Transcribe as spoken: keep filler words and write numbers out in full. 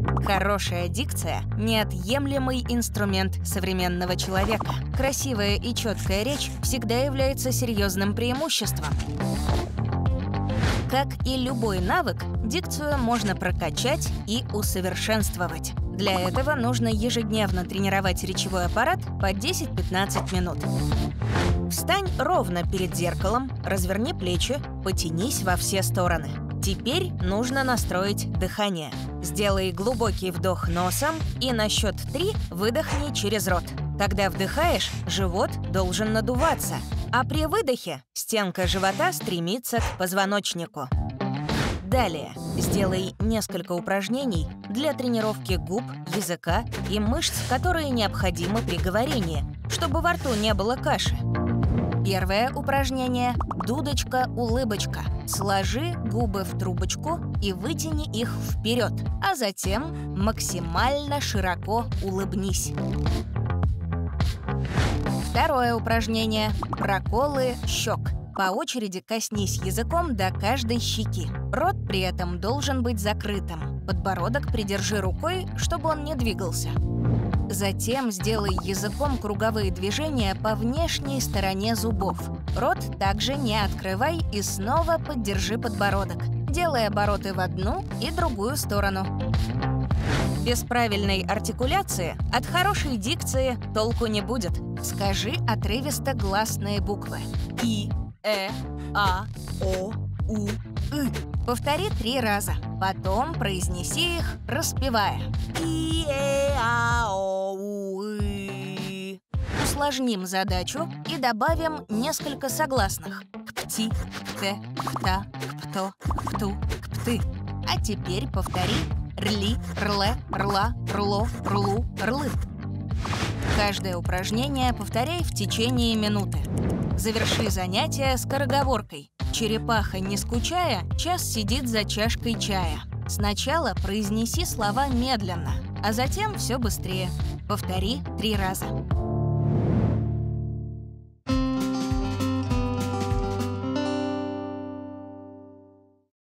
Хорошая дикция – неотъемлемый инструмент современного человека. Красивая и четкая речь всегда является серьезным преимуществом. Как и любой навык, дикцию можно прокачать и усовершенствовать. Для этого нужно ежедневно тренировать речевой аппарат по десять-пятнадцать минут. Встань ровно перед зеркалом, разверни плечи, потянись во все стороны. Теперь нужно настроить дыхание. Сделай глубокий вдох носом и на счет три выдохни через рот. Когда вдыхаешь, живот должен надуваться, а при выдохе стенка живота стремится к позвоночнику. Далее сделай несколько упражнений для тренировки губ, языка и мышц, которые необходимы при говорении, чтобы во рту не было каши. Первое упражнение – дудочка-улыбочка. Сложи губы в трубочку и вытяни их вперед, а затем максимально широко улыбнись. Второе упражнение – проколы щек. По очереди коснись языком до каждой щеки. Рот при этом должен быть закрытым. Подбородок придержи рукой, чтобы он не двигался. Затем сделай языком круговые движения по внешней стороне зубов. Рот также не открывай и снова поддержи подбородок, делая обороты в одну и другую сторону. Без правильной артикуляции от хорошей дикции толку не будет. Скажи отрывисто гласные буквы. И, э, а, о, у, ы. Повтори три раза. Потом произнеси их, распевая. И, э, а, о, у, ы. Усложним задачу и добавим несколько согласных. К-пти, к-те, к-та, к-пто, к-ту, к-пты. А теперь повтори. Рли, рле, рла, рло, рлу, рлы. Каждое упражнение повторяй в течение минуты. Заверши занятие скороговоркой. Черепаха, не скучая, час сидит за чашкой чая. Сначала произнеси слова медленно, а затем все быстрее. Повтори три раза.